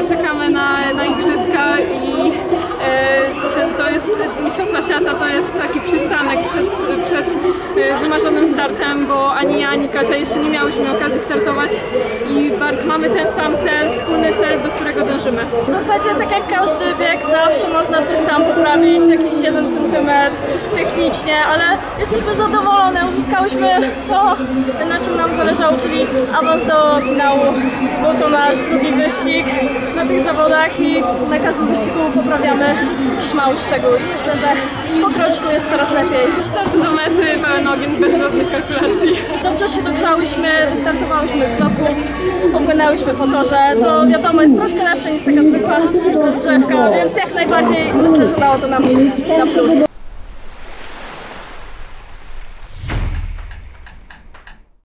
czekamy na igrzyska i to jest Mistrzostwa Świata, to jest taki przystanek przed wymarzonym startem, bo ani ja, ani Kasia jeszcze nie miałyśmy okazji startować i mamy ten sam cel, wspólny cel, do którego dążymy. W zasadzie tak jak każdy bieg, zawsze można coś tam poprawić, jakiś 1 cm technicznie, ale jesteśmy zadowolone, uzyskałyśmy to, na czym nam zależało, czyli awans do finału. Był to nasz drugi wyścig na tych zawodach i na każdym wyścigu poprawiamy jakiś mały szczegół i myślę, że po kroczku jest coraz lepiej. Start do mety, pełen ogień, bez żadnych kalkulacji. Dobrze się dogrzałyśmy, wystartowałyśmy z bloków, popłynęłyśmy po torze. To wiadomo jest troszkę lepsze niż taka zwykła rozgrzewka, więc jak najbardziej myślę, że dało to nam na plus.